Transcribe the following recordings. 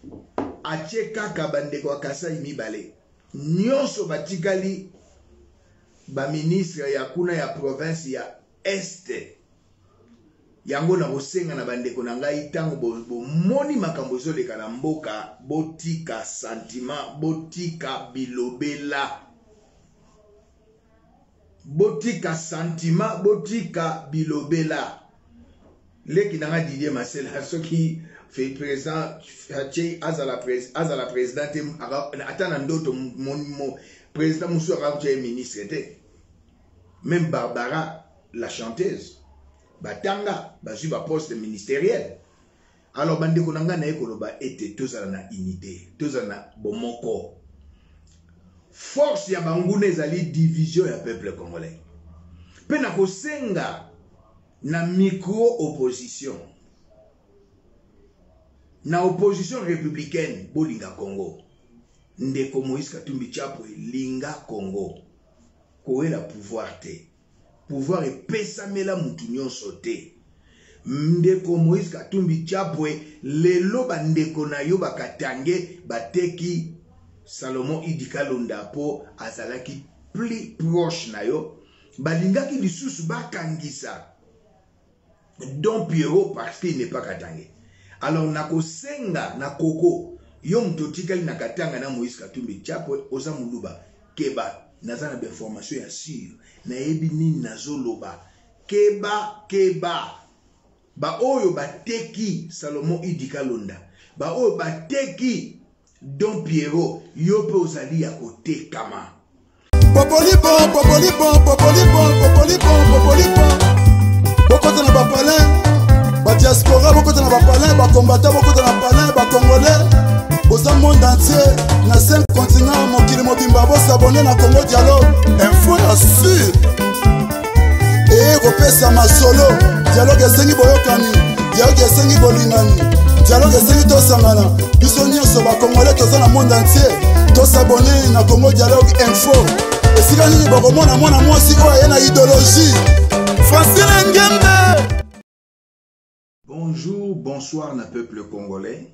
atie kaka bandeko ya Kasai mibale nyonso batikali ba ministre ya kuna ya province ya Este yango na kosenga na bandeko na ngai tango bomoni makambo ezoleka na mboka botika sentiment botika bilobela botika sentiment botika bilobela leki na nga Didier Masela soki fait président Haché azala président atana ndoto mon président musu akakucha ministre te même Barbara la chanteuse batanga bazui ba poste ministériel alors bandeko nanga na ekoloba ete tozala na unité tozala na bomoko force ya banguna ezali division ya peuple congolais pe na kosenga na micro opposition na opposition républicaine bolinga Congo ndeko Moïse Katumbi Chapwe linga Congo koela pouvoir te pouvoir epesamela mutu nyonso te ndeko Moïse Katumbi Chapwe lelo bandeko na yo bakatange bateki Salomon Idikalonda po azalaki plus proche na yo balingaki lisusu bakangisa Don Pierrot parce qu'il n'est pas katange. Alors nakosenga na koko yo mtotikali na katanga na Moïse Katumbi Chapwe oza muluba keba nazana be information ya sûr na yebi nini nazoloba keba ba oyo bateki Salomon Idikalonda ba oyo bateki Don Pierrot yo pe ozali ya kote kama popolipon bokota na bapalin ba diaspora bokota na bapalin ba combattant bokota na palin ba congolais boza monde entier na 5 continents mokili mobimba bo s'abonner na Congo Dialogue info ya sûr et kopesa masolo dialogue esengi boyokani dialogue esengi bolingani dialogue esengi tosangana biso nyonso ba congolais toza na monde entier to s'abonner na Congo Dialogue info esika nini bokomona mwana mwasi oyo aye na idéologie Francine Ngembe. Bonjour, bonsoir na peuple congolais.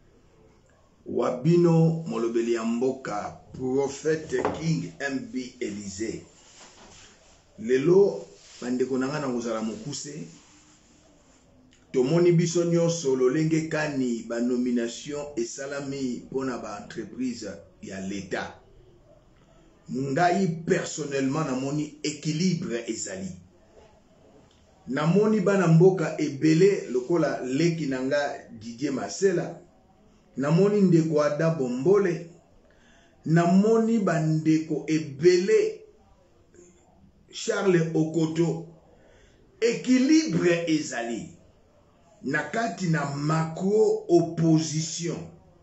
Wabino molobeli ya mboka prophète King MB Élysée. Lelo bandeko nanga na kozala mokuse. Tomoni biso nyonso lolenge kani ba nomination esalami pona ba entreprise ya l'État. Ngai personnellement namoni équilibre ezali. Namoni bana mboka ebele lokola leki nanga Didier Masela. Namoni ndeko Ada Bombole. Namoni bandeko ebele Charles Okoto. Équilibre ezali. Nakati na macro opposition.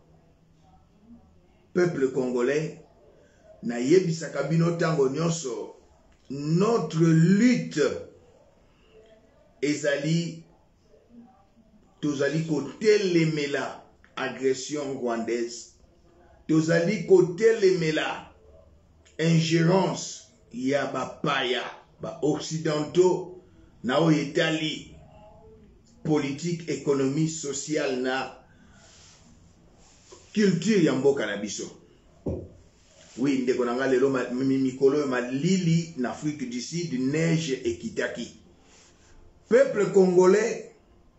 Peuple congolais. Na yebisaka bino tango nyonso. Notre lutte ezali tozali kotelemela agression rwandaise tozali kotelemela ingérence ya bapaya ba occidentaux na oyo etali politique économie sociale na culture ya mboka na biso. Oui, ndeko nanga lelo mikolo malili na Afrique du Sud neige ekitaki. Peuple congolais,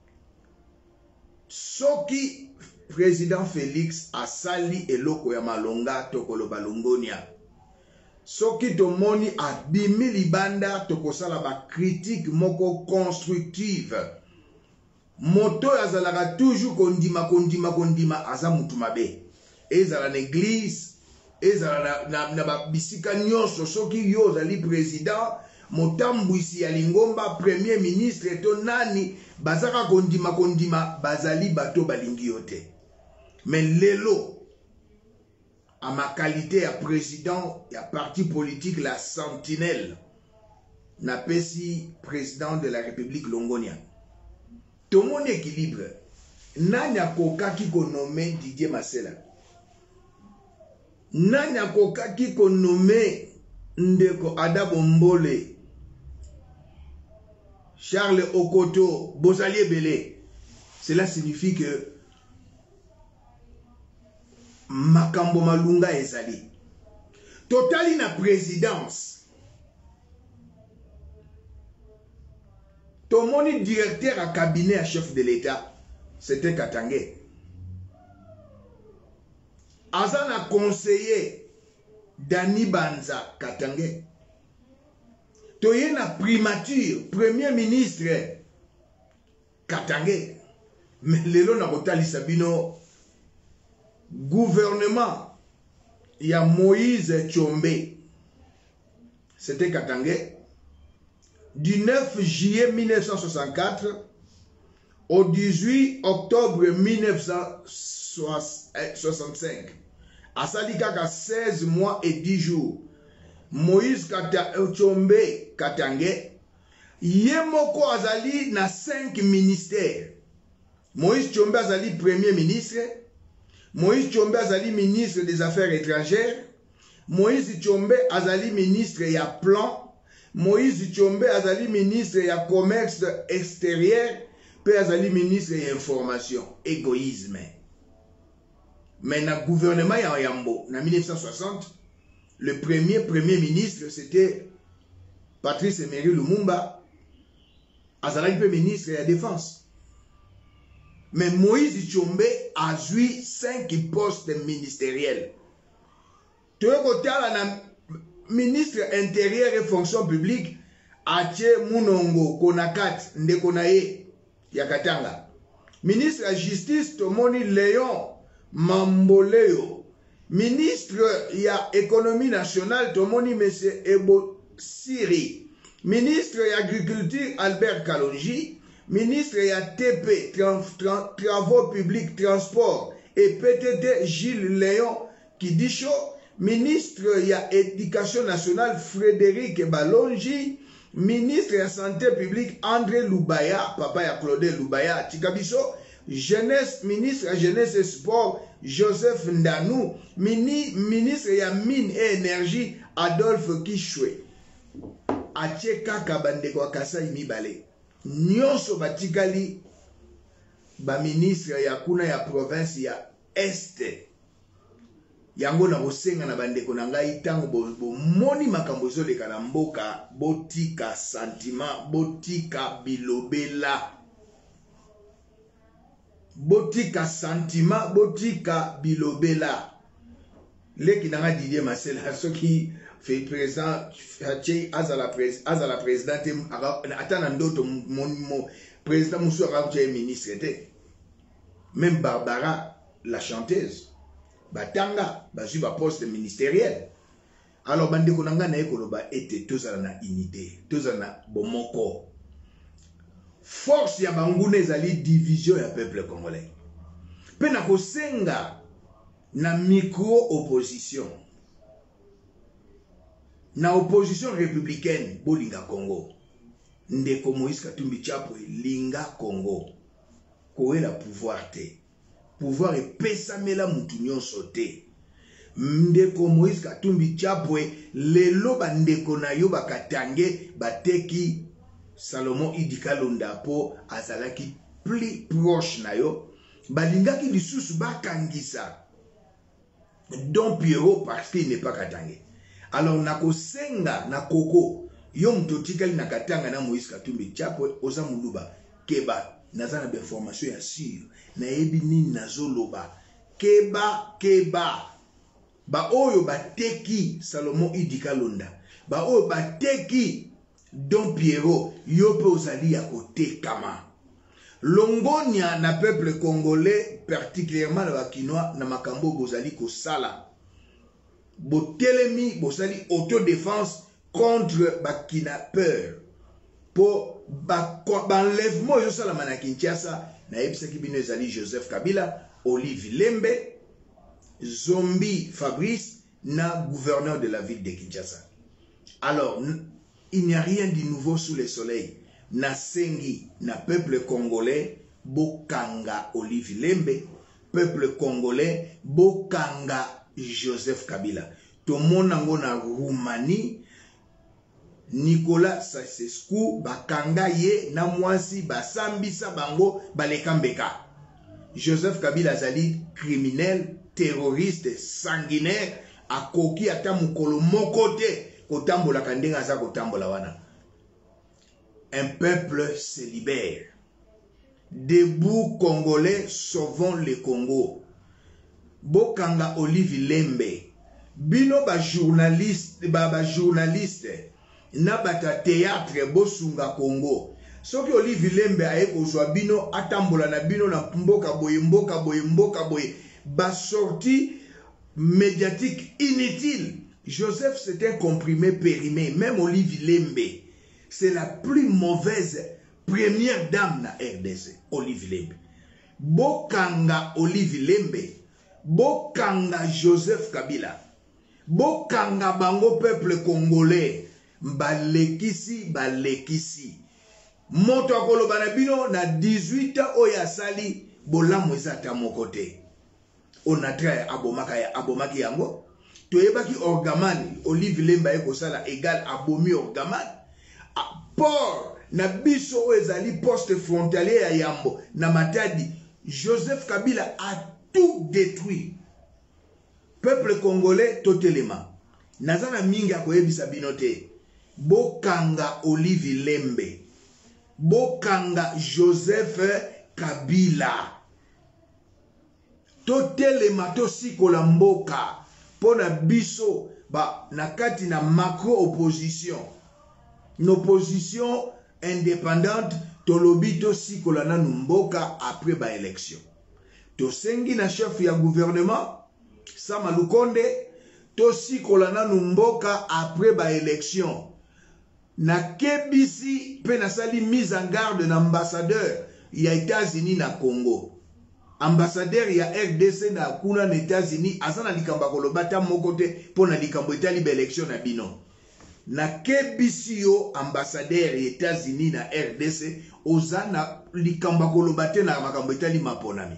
soki président Félix asali eloko ya malonga tokolo balongonia. Soki tomoni abimi libanda tokosala ba critique moko constructive. Moto azalaka toujours kondima aza mutu mabe. Ezala na église, ezala na ba bisika nyonso soki yo zali président motambwisi ya lingomba premier ministre to nani bazaka kondima bazali bato balingi yote. Mais lelo à ma qualité ya président ya parti politique la Sentinelle na pesi président de la République Longonia. Tout mon équilibre nanya kokaki ko nommé Didier Masela. Nanya kokaki ko nommé ndeko Ada Bombole. Charles Okoto, Bozali Belé. Cela signifie que makambo malunga ezali. Totali na présidence. Tomoni directeur à cabinet à chef de l'État, c'était Katangé. Azana conseiller Dani Banza Katangé. Toye na primature, premier ministre Katangé. Mais lelo na kotali sabino gouvernement ya Moïse Tshombe. C'était Katangé. Du 9 juillet 1964 au 18 octobre 1965. Asali kaka 16 mois et 10 jours. Moïse Tshombe Katangé. Yemoko azali na 5 ministères. Moïse Tshombe azali premier ministre. Moïse Tshombe azali ministre des Affaires étrangères. Moïse Tshombe azali ministre ya plan. Moïse Tshombe azali ministre ya commerce extérieur. Pe azali ministre ya information. Égoïsme. Mais na gouvernement ya Yambo, na 1960, le premier ministre c'était Patrice Emery Lumumba. Azali pe ministre ya défense. Mais Moïse Tshombe a eu 5 postes ministériels. Tu as ministre intérieur et fonction publique, Ache Munongo Konakat Ndekonaye Yakatanga. Ministre de la justice, Tomoni Léon Mamboleo. Ministre ya économie nationale, Tomoni Mese Ebo Siri. Ministre de l'agriculture, Albert Kalonji. Ministre ya TP, Travaux publics, Transport et PTT, Gilles Léon Kidisho. Ministre ya Éducation nationale, Frédéric Balonji. Ministre ya Santé publique, André Lubaya, papa ya Claude Lubaya, Tikabiso. Jeunesse, ministre ya Jeunesse et Sport, Joseph Ndanou. Ministre ya Mine et Énergie, Adolphe Kishwe. Ache kaka bandeko akasa imibale. Nyonso batikali ba ministre ya kuna ya province ya Este. Yango na kosenga na bandeko na ngai tango bo moni makambo ezoleka na mboka, botika sentiment, botika bilobela. Botika sentiment, botika bilobela. Leki nanga Didier Marcel soki fait président azala présidente atana ndoto mon président musu akakucha ministre te. Même Barbara la chanteuse batanga bazui ba poste ministériel. Alors bandeko nanga na ekoloba ete tozala na unité, tozala na bomoko. Force ya banguna ezali division ya peuple congolais. Pe na kosenga na micro opposition. Na opposition républicaine bolinga Congo. Ndeko Moïse Katumbi Tshapwe linga Congo. Koela pouvoir te. Pouvoir epesamela mutu nyonso te. Ndeko Moïse Katumbi Tshapwe lelo bandeko na yo bakatange bateki Salomon Idikalonda po azalaki plus proche na yo. Balingaki lisusu bakangisa Don Pierrot parce qu'il n'est pas katangé. Alors nako senga na koko yo mtotikali na katanga na Moïse Katumbi Tshapwe oza muluba keba nazana be information ya sûr na yebi nini nazoloba keba ba oyo bateki Salomon Idikalonda ba oyo bateki Don Pierrot yo pe ozali ya kote kama longonia na peuple congolais particulièrement na bakinois na makambo bozali kosala botelemi bozali autodéfense contre bakidnappeurs pour banlèvement yo sala na Kinshasa na yebisaki bino ezali Joseph Kabila, Olive Lembe, Zombi Fabrice na gouverneur de la ville de Kinshasa. Alors il n'y a rien de nouveau sous le soleil. Na sengi na peuple congolais bokanga Olive Lembe, peuple congolais bokanga Joseph Kabila. Tomonango na Roumanie Nicolas Sasescu bakanga ye na mwasi basambisa bango balekambeka. Joseph Kabila azali criminel, terroriste, sanguinaire, a koki ata mukolo mokote, kotambola kandenga za kotambola wana. Un peuple se libère. Debout Congolais, sauvons le Congo. Bokanga Olive Lembe. Bino ba journaliste, na bata théâtre bosunga Congo. Soki Olive Lembe aye kozwa bino atambola na bino na mboka boye ba sortie médiatique inutile. Joseph c'est un comprimé périmé. Même Olive Lembe, c'est la plus mauvaise première dame na RDC. Olive Lembe. Bokanga Olive Lembe. Bokanga Joseph Kabila. Bokanga bango peuple congolais. Balekisi. Moto akoloba na bino na 18 oya sali bolamu ezata mokote. Onatra abomaki yango. Toyebaki orgamani Olive Lemba ekosala égal abomi orgamani. Port na biso ezali poste frontalier ya Yambo na Matadi. Joseph Kabila a tout détruit. Peuple congolais totelema. Nazana mingi akoyebisa binote. Bokanga Olive Lembe. Bokanga Joseph Kabila. Totelema tosikola mboka. Pona biso ba nakati na macro opposition. Une opposition indépendante tolobi tosikola na mboka après ba élection. Tosengi na chef ya gouvernement Sama Lukonde tosikola na mboka après ba élection. Na KBC pe nasali mise en garde na ambassadeur ya États-Unis na Congo. Ambassadeur ya RDC na kuna na États-Unis azana likamba kolobata mokote pona likambo etali ba élection na bino. Na KBC yo ambassadeur ya États-Unis na RDC ozana likamba kolobate na makambo etali maponami.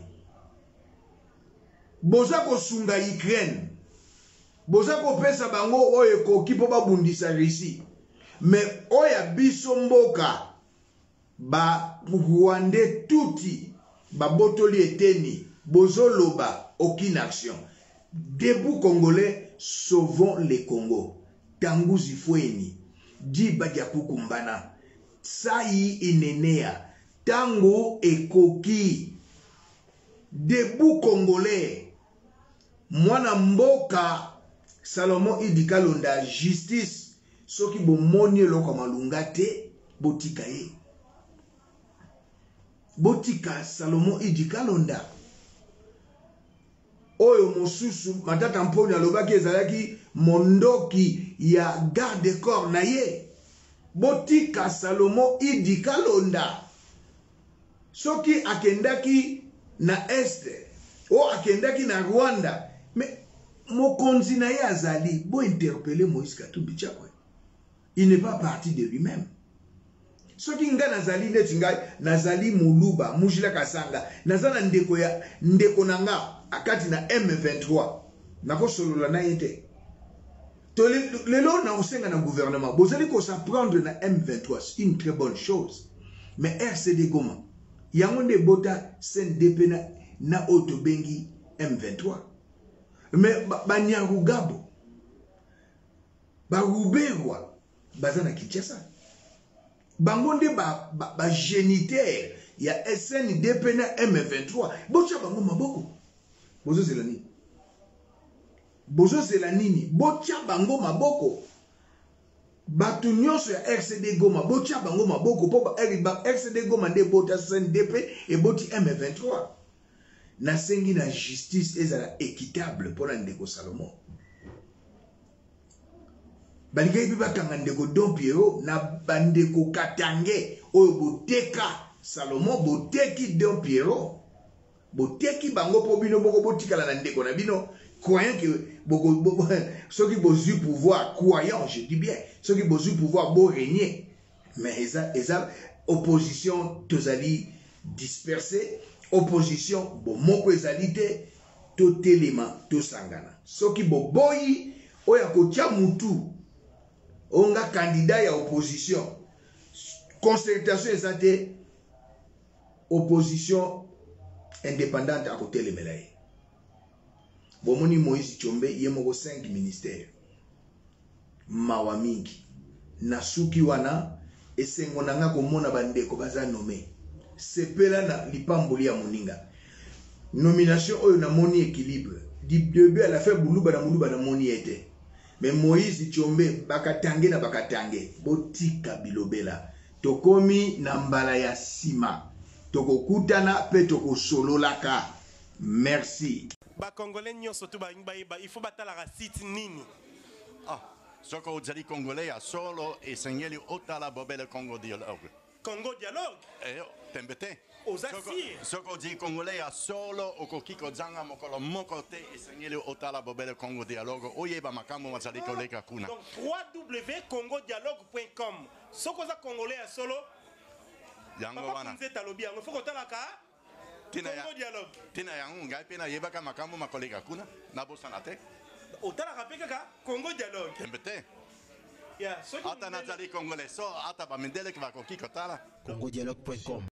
Boza kosunga Ukraine. Boza kopesa bango oyo ekoki po babundisa Russie. Mais oya biso mboka ba Rwandais tuti ba botoli eteni bozoloba aucune action. Debout Congolais, sauvons les Congo. Tanguzi Fweni di badia kukumbana sai inenea tango ekoki. Debout Congolais, mwana mboka Salomon Idi Kalonda justice. Soki bomoni loko malunga te botika ye. Botika Salomon Idi Kalonda. Oyo mosusu matata mponi alobaki ezalaki mondoki ya garde corps na ye. Botika Salomon Idi Kalonda. Soki akendaki na este o akendaki na Rwanda mais mokonzi na ye azali bo interpeller Moïse Katumbi Chapwe. Il n'est pas parti de lui-même. Ce qui nga nazali netinga nazali muluba mujila kasanga nazana ndeko nanga akati na M23 nako solola na yete to lelo na osenga na gouvernement bozali ko s'apprendre na M23 c'est une très bonne chose mais RCD Goma yango nde bota CNDP na otobengi M23 mais banyarugabo baruberwa bazana Kinshasa bangonde ba géniteur ya SNDP na M23 bocha bango maboko bozo zelani bocha bango maboko batu nyonso ya RCD Goma bocha bango maboko po RCD Goma nde bota SNDP et boti M23 na sengi na justice ezala équitable pour ndeko Salomon. Balingai bibakanga ndeko Don Pierrot na bandeko Katange oyo boteka Salomon boteki Don Pierrot boteki bango po bino boko botikala na ndeko na bino croyant que ceux qui bozu pouvoir croyant je dis bien ceux qui bozu pouvoir beau régner mais eza opposition tozali dispersé opposition bo moko ezali te to telema to sangana ceux qui boboyi oya kotia mutu onga candidat ya opposition concertation ezate opposition indépendante à côté les mélaye bomoni Moïse Tshombe ye moko 5 ministères mawa mingi na suki wana esengo nanga komona bandeko baza nommé sepela na lipamboli ya moninga nomination oyo na moni équilibre du début à la fin buluba na moni ete mais Moïse Tshombe bakatange na bakatange botika bilobela tokomi na mbala ya sima tokokutana pe tokosololaka merci ba congolais nyonso to ba il faut batala la site nini soko ozali congolais ya solo esengeli otala bobele Congo dialogue tembete soko ozali congolais ya solo okoki kozanga mokolo moko te esengeli otala bobele Congo dialogue oyeba makambo mazali koleka kuna donc www.congodialogue.com soko za congolais ya solo yango wana nzeta lobi yango faut kotalaka Congo dialogue tina yango ngai pe na yebaka makambo makoleka kuna na bosana te otalaka pe kaka Congo dialogue tembete ya ata nazali congolais so ata bamindele bakoki kotala congodialogue.com